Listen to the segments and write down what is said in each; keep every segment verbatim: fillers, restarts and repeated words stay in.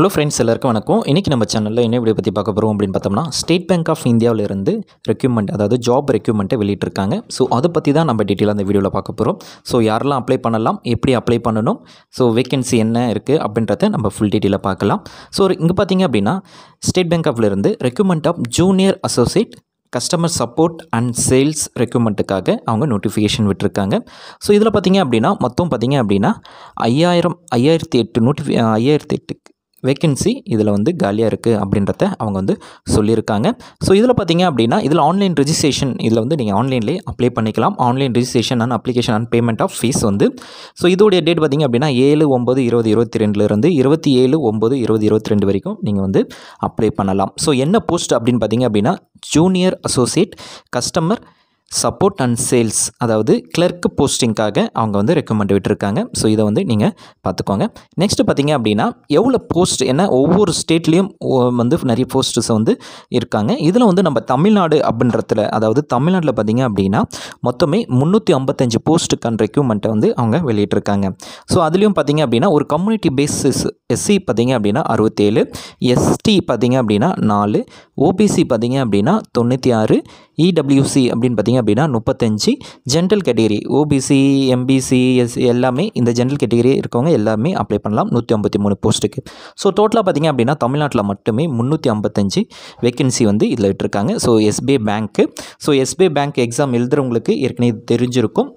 Hello friends, எல்லாருக்கும் வணக்கம். இன்றைக்கி நம்ம சேனலில் என்ன வீடியோ பற்றி பார்க்க போகிறோம் அப்படின்னு பார்த்தோம்னா, ஸ்டேட் பேங்க் ஆஃப் இந்தியாவிலிருந்து ரெக்யூப்மெண்ட், அதாவது ஜாப் ரெக்யூப்மெண்ட்டை வெளியிட்டிருக்காங்க. ஸோ அதை பற்றி தான் நம்ம டீட்டெயிலாக அந்த வீடியோவில் பார்க்க போகிறோம். ஸோ யாரெல்லாம் அப்ளை பண்ணலாம், எப்படி அப்ளை பண்ணணும், ஸோ வேகன்சி என்ன இருக்குது அப்படின்றத நம்ம ஃபுல் டீட்டெயிலாக பார்க்கலாம். ஸோ இங்கே பார்த்தீங்க அப்படின்னா, ஸ்டேட் பேங்க் ஆஃப்லேருந்து recruitment of junior associate customer support and sales ரெக்யூப்மெண்ட்டுக்காக அவங்க நோட்டிஃபிகேஷன் விட்டுருக்காங்க. ஸோ இதில் பார்த்தீங்க அப்படின்னா மொத்தம் பார்த்தீங்க அப்படின்னா ஐயாயிரம் ஐயாயிரத்தி எட்டு நோட்டிஃபி ஐயாயிரத்தி எட்டு வேக்கன்சி இதில் வந்து காலியாக இருக்குது அப்படின்றத அவங்க வந்து சொல்லியிருக்காங்க. ஸோ இதில் பார்த்தீங்க அப்படின்னா இதில் ஆன்லைன் ரெஜிஸ்ட்ரேஷன், இதில் வந்து நீங்கள் ஆன்லைன்லேயே அப்ளை பண்ணிக்கலாம். Online registration and application and payment of fees வந்து ஸோ இதோடைய டேட் பார்த்தீங்க அப்படின்னா ஏழு ஒம்பது இருபது இருபத்தி ரெண்டுலேருந்து இருபத்தி ஏழு ஒம்பது இருபது இருபத்தி ரெண்டு வரைக்கும் நீங்கள் வந்து அப்ளை பண்ணலாம். ஸோ என்ன போஸ்ட் அப்படின்னு பார்த்தீங்க அப்படின்னா junior associate customer support and sales, அதாவது கிளர்க்கு போஸ்டிங்காக அவங்க வந்து ரெக்கமெண்ட் விட்டுருக்காங்க. ஸோ இதை வந்து நீங்கள் பார்த்துக்கோங்க. நெக்ஸ்ட்டு பார்த்தீங்க அப்படின்னா எவ்வளோ போஸ்ட், ஏன்னா ஒவ்வொரு ஸ்டேட்லேயும் வந்து நிறைய போஸ்ட்ஸ் வந்து இருக்காங்க. இதில் வந்து நம்ம தமிழ்நாடு அப்படின்றதுல, அதாவது தமிழ்நாட்டில் பார்த்தீங்க அப்படின்னா மொத்தமே முந்நூற்றி ஐம்பத்தஞ்சு போஸ்ட்டுக்கான ரெக்யூப்மெண்ட்டை வந்து அவங்க வெளியிட்டிருக்காங்க. ஸோ அதுலேயும் பார்த்தீங்க அப்படின்னா ஒரு கம்யூனிட்டி பேசிஸ் எஸ்சி பார்த்தீங்க அப்படின்னா அறுபத்தேழு, எஸ்டி பார்த்தீங்க அப்படின்னா நாலு, ஓபிசி பார்த்தீங்க அப்படின்னா தொண்ணூற்றி ஆறு, இடபிள்யூசி அப்படின்னு பார்த்தீங்க அப்படின்னா முப்பத்தஞ்சு, general category OBC MBC S எல்லாமே இந்த ஜென்ரல் கேட்டகரி இருக்கவங்க எல்லாமே அப்ளை பண்ணலாம் நூற்றி ஐம்பத்தி மூணு போஸ்ட்டுக்கு. ஸோ டோட்டலாக பார்த்தீங்க அப்படின்னா தமிழ்நாட்டில் மட்டுமே முந்நூற்றி ஐம்பத்தஞ்சு வேக்கன்சி வந்து இதில் விட்டுருக்காங்க. ஸோ எஸ்பிஐ பேங்க்கு, ஸோ எஸ்பிஐ பேங்க் எக்ஸாம் எழுதுகிறவங்களுக்கு ஏற்கனவே தெரிஞ்சிருக்கும்.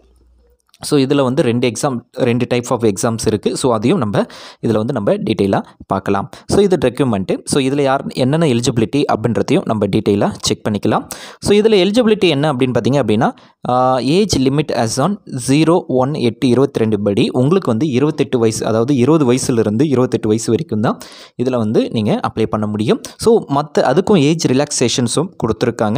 ஸோ இதில் வந்து ரெண்டு எக்ஸாம் ரெண்டு டைப் ஆஃப் எக்ஸாம்ஸ் இருக்குது. ஸோ அதையும் நம்ம இதில் வந்து நம்ம டீட்டெயிலாக பார்க்கலாம். ஸோ இது ரெக்யூப்மெண்ட்டு. ஸோ இதில் யார் என்னென்ன எலிஜிபிலிட்டி அப்படின்றதையும் நம்ம டீட்டெயிலாக செக் பண்ணிக்கலாம். ஸோ இதில் எலிஜிபிலிட்டி என்ன அப்படின்னு பார்த்தீங்க அப்படின்னா age limit as on zero one எட்டு இருபத்தி ரெண்டு படி உங்களுக்கு வந்து இருபத்தெட்டு வயசு, அதாவது இருபது வயசுலேருந்து இருபத்தெட்டு வயசு வரைக்கும் தான் இதில் வந்து நீங்கள் அப்ளை பண்ண முடியும். ஸோ மற்ற அதுக்கும் ஏஜ் ரிலாக்ஸேஷன்ஸும் கொடுத்துருக்காங்க.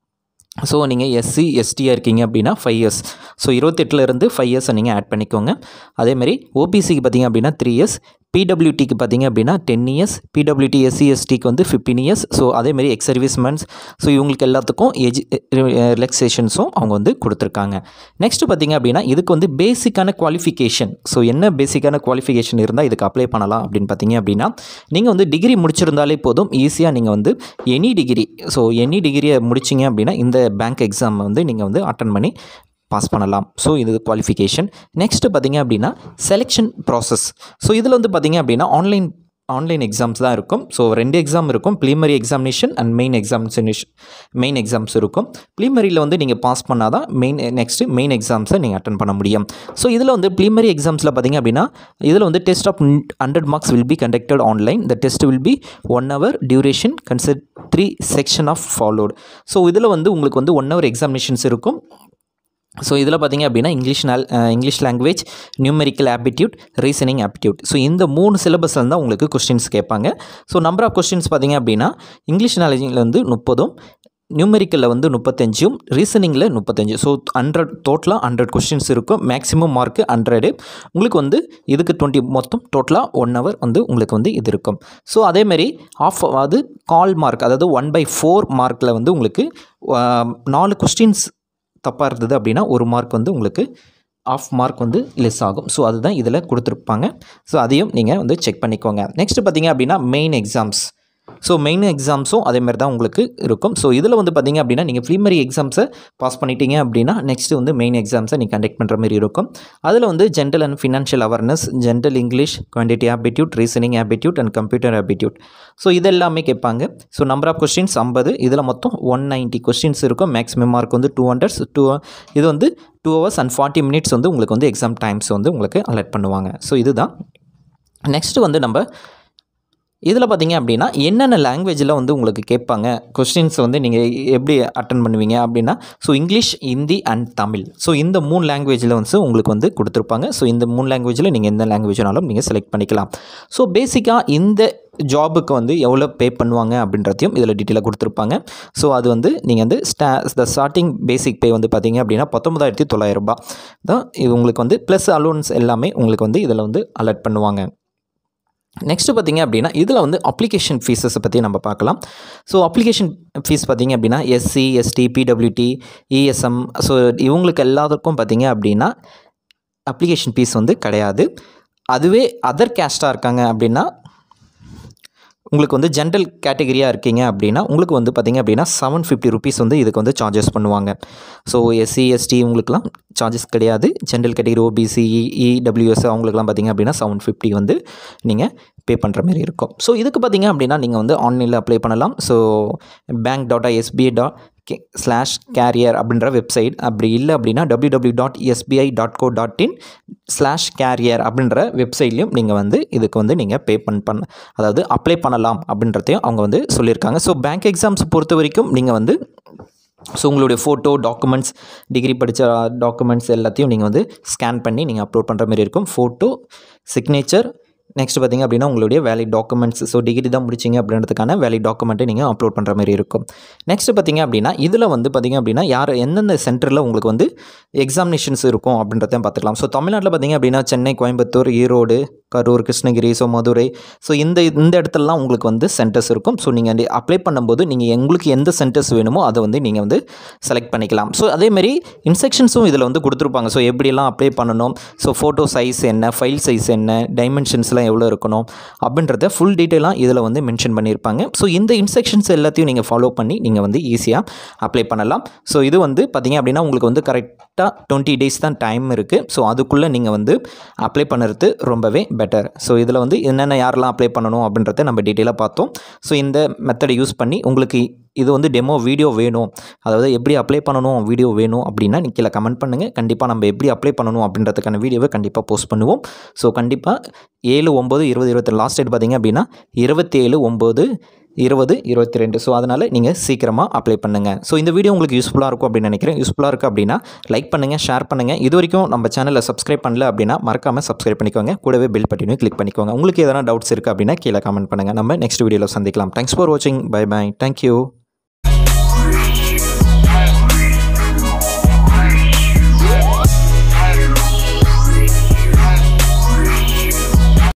ஸோ நீங்கள் எஸ்சி எஸ்டியாக இருக்கீங்க அப்படின்னா ஃபைவ் இயர்ஸ், ஸோ இருபத்தெட்டுலேருந்து ஃபைவ் இயர்ஸை நீங்கள் ஆட் பண்ணிக்கோங்க. அதேமாதிரி ஓபிசிக்கு பார்த்தீங்க அப்படின்னா த்ரீ இயர்ஸ், பிடபிள்யூடிக்கு பார்த்தீங்க அப்படின்னா டென் இயர்ஸ், பிடபிள்யூடி எஸ்சி எஸ்டிக்கு வந்து ஃபிஃப்டீன் இயர்ஸ். ஸோ அதேமாதிரி எக்ஸ் சர்வீஸ்மென்ஸ், ஸோ இவங்களுக்கு எல்லாத்துக்கும் ஏஜ் ரிலாக்ஸேஷன்ஸும் அவங்க வந்து கொடுத்துருக்காங்க. நெக்ஸ்ட்டு பார்த்தீங்க அப்படின்னா இதுக்கு வந்து பேசிக்கான குவாலிஃபிகேஷன், ஸோ என்ன பேசிக்கான குவாலிஃபிகேஷன் இருந்தால் இதுக்கு அப்ளை பண்ணலாம் அப்படின்னு பார்த்தீங்க அப்படின்னா நீங்கள் வந்து டிகிரி முடிச்சிருந்தாலே போதும், ஈஸியாக நீங்கள் வந்து எனி டிகிரி, ஸோ எனி டிகிரியை முடிச்சிங்க அப்படின்னா இந்த பேங்க் எக்ஸாம் வந்து நீங்கள் வந்து அட்டன் பண்ணி பாஸ் பண்ணலாம். ஸோ இது குவாலிஃபிகேஷன். நெக்ஸ்ட்டு பார்த்தீங்க அப்படின்னா செலெக்ஷன் ப்ராசஸ். ஸோ இதில் வந்து பார்த்தீங்க அப்படின்னா ஆன்லைன் ஆன்லைன் எக்ஸாம்ஸ் தான் இருக்கும். ஸோ ரெண்டு எக்ஸாம் இருக்கும், preliminary examination and main examination main exams இருக்கும். ப்ரீலிமினரியில் வந்து நீங்கள் பாஸ் பண்ணால் தான் மெயின் நெக்ஸ்ட்டு மெயின் எக்ஸாம்ஸை நீங்கள் அட்டன் பண்ண முடியும். ஸோ இதில் வந்து ப்ரீலிமினரி எக்ஸாம்ஸில் பார்த்தீங்க அப்படின்னா இதில் வந்து test of hundred marks will be conducted online. The test will be one hour duration consider three section of followed. So இதில் வந்து உங்களுக்கு வந்து ஒன் ஹவர் எக்ஸாமினேஷன்ஸ் இருக்கும். ஸோ இதில் பார்த்தீங்க அப்படின்னா இங்கிலீஷ் நால் English language, numerical aptitude, reasoning aptitude. So இந்த மூணு சிலபஸில் தான் உங்களுக்கு கொஸ்டின்ஸ் கேட்பாங்க. ஸோ நம்பர் ஆஃப் கொஸ்டின்ஸ் பார்த்தீங்க அப்படின்னா இங்கிலீஷ் நாலேஜில் வந்து முப்பதும், நியூமெரிக்கலில் வந்து முப்பத்தஞ்சும், ரீசனிங்கில் முப்பத்தஞ்சு. ஸோ ஹண்ட்ரட் டோட்டலாக ஹண்ட்ரட் கொஸ்டின்ஸ் இருக்கும். Maximum mark hundred. உங்களுக்கு வந்து இதுக்கு டுவெண்ட்டி, மொத்தம் டோட்டலாக ஒன் ஹவர் வந்து உங்களுக்கு வந்து இது இருக்கும். ஸோ அதேமாரி ஆஃப் அது கால் மார்க், அதாவது ஒன் பை ஃபோர் மார்க்கில் வந்து உங்களுக்கு நாலு கொஸ்டின்ஸ் தப்பாக இருந்தது அப்படின்னா ஒரு மார்க் வந்து உங்களுக்கு ஆஃப் மார்க் வந்து லெஸ் ஆகும். ஸோ அதுதான் இதில் கொடுத்துருப்பாங்க. ஸோ அதையும் நீங்கள் வந்து செக் பண்ணிக்கோங்க. நெக்ஸ்ட்டு பார்த்தீங்க அப்படின்னா மெயின் எக்ஸாம்ஸ். ஸோ மெயின் எக்ஸாம்ஸும் அதேமாதிரி தான் உங்களுக்கு இருக்கும். ஸோ இதில் வந்து பார்த்தீங்க அப்படின்னா நீங்கள் ப்ரீலிமினரி எக்ஸாம்ஸை பாஸ் பண்ணிட்டீங்க அப்படின்னா நெக்ஸ்ட்டு வந்து மெயின் எக்ஸாம்ஸை நீங்கள் கண்டக்ட் பண்ணுற மாதிரி இருக்கும். அதில் வந்து general and financial awareness, general English, quantity aptitude, reasoning aptitude and computer aptitude. So இதெல்லாமே கேட்பாங்க. ஸோ நம்பர் ஆஃப் கொஸ்டின்ஸ் ஐம்பது, இதில் மொத்தம் ஒன் நைன்ட்டி கொஸ்டின்ஸ் இருக்கும். மேக்ஸிமம் மார்க் வந்து டூ ஹண்ட்ரட்ஸ் டூ இது வந்து two hours and forty minutes வந்து உங்களுக்கு வந்து எக்ஸாம் டைம்ஸ் வந்து உங்களுக்கு அலர்ட் பண்ணுவாங்க. ஸோ இதுதான். நெக்ஸ்ட்டு வந்து நம்ம இதில் பார்த்தீங்க அப்படின்னா என்னென்ன லாங்குவேஜில் வந்து உங்களுக்கு கேட்பாங்க கொஸ்டின்ஸ் வந்து நீங்கள் எப்படி அட்டன் பண்ணுவீங்க அப்படின்னா so English, Hindi and Tamil. So இந்த மூணு லாங்குவேஜில் வந்து உங்களுக்கு வந்து கொடுத்துருப்பாங்க. ஸோ இந்த மூணு லாங்குவேஜில் நீங்கள் எந்த லாங்குவேஜ்னாலும் நீங்கள் செலக்ட் பண்ணிக்கலாம். ஸோ பேசிக்காக இந்த ஜாபுக்கு வந்து எவ்வளோ பே பண்ணுவாங்க அப்படின்றதையும் இதில் டீட்டெயிலாக கொடுத்துருப்பாங்க. ஸோ அது வந்து நீங்கள் வந்து ஸ்டா த ஸ்டார்டிங் பேசிக் பே வந்து பார்த்தீங்க அப்படின்னா பத்தொம்பதாயிரத்தி தொள்ளாயிரம் ரூபாய் தான் இது உங்களுக்கு வந்து ப்ளஸ் அலோன்ஸ் எல்லாமே உங்களுக்கு வந்து இதில் வந்து அலர்ட் பண்ணுவாங்க. நெக்ஸ்ட்டு பார்த்திங்க அப்படின்னா இதில் வந்து அப்ளிகேஷன் ஃபீஸஸை பற்றி நம்ம பார்க்கலாம். ஸோ அப்ளிகேஷன் ஃபீஸ் பார்த்திங்க அப்படின்னா SC ST PWD ESM so இவங்களுக்கு எல்லாத்துக்கும் பார்த்திங்க அப்படின்னா அப்ளிகேஷன் ஃபீஸ் வந்து கிடையாது. அதுவே அதர் கேஸ்ட்டாக இருக்காங்க அப்படின்னா உங்களுக்கு வந்து ஜென்ரல் கேட்டகரியாக இருக்கீங்க அப்படின்னா உங்களுக்கு வந்து பார்த்திங்க அப்படின்னா செவன் ஃபிஃப்டி ருபீஸ் வந்து இதுக்கு வந்து சார்ஜஸ் பண்ணுவாங்க. ஸோ எஸ்சி எஸ்டி உங்களுக்குலாம் சார்ஜஸ் கிடையாது. ஜென்ரல் கேட்டகரி ஓபிசி இடபிள்யூஎஸ் அவங்களுக்குலாம் பார்த்திங்க அப்படின்னா செவன் ஃபிஃப்டி வந்து நீங்கள் பே பண்ணுற மாதிரி இருக்கும். ஸோ இதுக்கு பார்த்திங்க அப்படின்னா நீங்கள் வந்து ஆன்லைனில் அப்ளை பண்ணலாம். So bank dot SBI dot K slash career அப்படின்ற வெப்சைட், அப்படி இல்லை அப்படின்னா W W dot SBI dot co dot in slash career அப்படின்ற வெப்சைட்லையும் நீங்கள் வந்து இதுக்கு வந்து நீங்கள் பே பண்ண பண்ண அதாவது அப்ளை பண்ணலாம் அப்படின்றதையும் அவங்க வந்து சொல்லியிருக்காங்க. ஸோ பேங்க் எக்ஸாம்ஸ் பொறுத்த வரைக்கும் நீங்கள் வந்து ஸோ உங்களுடைய ஃபோட்டோ, டாக்குமெண்ட்ஸ், டிகிரி படித்த டாக்குமெண்ட்ஸ் எல்லாத்தையும் நீங்கள் வந்து ஸ்கேன் பண்ணி நீங்கள் அப்லோட் பண்ணுற மாதிரி இருக்கும். ஃபோட்டோ, சிக்னேச்சர், நெக்ஸ்ட் பார்த்திங்க அப்படின்னா உங்களுடைய வேலிட் டாக்குமெண்ட்ஸ், ஸோ டிகிரி தான் முடிச்சிங்க அப்படின்றதுக்கான வேலிட் டாக்குமெண்ட்டை நீங்கள் அப்லோட் பண்ணுற மாதிரி இருக்கும். நெக்ஸ்ட் பார்த்திங்க அப்படின்னா இதில் வந்து பார்த்திங்க அப்படின்னா யார் எந்தெந்த சென்டரில் உங்களுக்கு வந்து எக்ஸாமினேஷன்ஸ் இருக்கும் அப்படின்றத பார்த்துக்கலாம். ஸோ தமிழ்நாட்டில் பார்த்திங்க அப்படின்னா சென்னை, கோயம்புத்தூர், ஈரோடு, கரூர், கிருஷ்ணகிரி, ஸோ மதுரை, ஸோ இந்த இந்த இடத்துலலாம் உங்களுக்கு வந்து சென்டர்ஸ் இருக்கும். ஸோ நீங்கள் அப்ளை பண்ணும்போது நீங்கள் உங்களுக்கு எந்த சென்டர்ஸ் வேணுமோ அதை வந்து நீங்கள் வந்து செலக்ட் பண்ணிக்கலாம். ஸோ அதேமாதிரி இன்ஸ்ட்ரக்ஷன்ஸும் இதில் வந்து கொடுத்துருப்பாங்க. ஸோ எப்படிலாம் அப்ளை பண்ணணும், ஸோ ஃபோட்டோ சைஸ் என்ன, ஃபைல் சைஸ் என்ன, டைமென்ஷன்ஸ்லாம் எவ்வளோ இருக்கணும் அப்படின்றத ஃபுல் டீட்டெயிலாக இதில் வந்து மென்ஷன் பண்ணியிருப்பாங்க. ஸோ இந்த இன்ஸ்ட்ரக்ஷன்ஸ் எல்லாத்தையும் நீங்கள் ஃபாலோ பண்ணி நீங்கள் வந்து ஈஸியாக அப்ளை பண்ணலாம். ஸோ இது வந்து பார்த்திங்க அப்படின்னா உங்களுக்கு வந்து கரெக்டாக டுவெண்ட்டி டேஸ் தான் டைம் இருக்குது. ஸோ அதுக்குள்ளே நீங்கள் வந்து அப்ளை பண்ணுறது ரொம்பவே பெட்டர். ஸோ இதில் வந்து என்னென்ன யாரெல்லாம் அப்ளை பண்ணணும் அப்படின்றத நம்ம டீட்டெயிலாக பார்த்தோம். ஸோ இந்த மெத்தடை யூஸ் பண்ணி உங்களுக்கு இது வந்து டெமோ வீடியோ வேணும், அதாவது எப்படி அப்ளை பண்ணணும் வீடியோ வேணும் அப்படின்னா நீங்கள் கீழே கமெண்ட் பண்ணுங்கள். கண்டிப்பாக நம்ம எப்படி அப்ளை பண்ணணும் அப்படின்றதுக்கான வீடியோவை கண்டிப்பாக போஸ்ட் பண்ணுவோம். ஸோ கண்டிப்பாக ஏழு ஒம்பது இருபது இருபத்தி லாஸ்ட் டேட் பார்த்திங்க அப்படின்னா இருபத்தி ஏழு ஒம்பது இருபது இருபத்தி ரெண்டு. ஸோ அதனால் நீங்கள் சீக்கிரமாக அப்ளை பண்ணுங்கள். ஸோ இந்த வீடியோ உங்களுக்கு யூஸ்ஃபுல்லாக இருக்கும் அப்படின்னு நினைக்கிறேன். யூஸ்ஃபுல்லாக இருக்குது அப்படின்னா லைக் பண்ணுங்கள், ஷேர் பண்ணுங்கள். இது வரைக்கும் நம்ம சேனலில் சப்ஸ்கிரைப் பண்ணல அப்படின்னா மறக்காமல் சப்ஸ்கிரைப் பண்ணிக்கோங்க. கூடவே பெல் பட்டனையும் கிளிக் பண்ணிக்கோங்க. உங்களுக்கு எதனா டவுட்ஸ் இருக்குது அப்படின்னா கீழே கமெண்ட் பண்ணுங்கள். நம்ம நெக்ஸ்ட் வீடியோவில் சந்திக்கலாம். தேங்க்ஸ் ஃபார் வாட்சிங். Bye bye. தேங்க்யூ.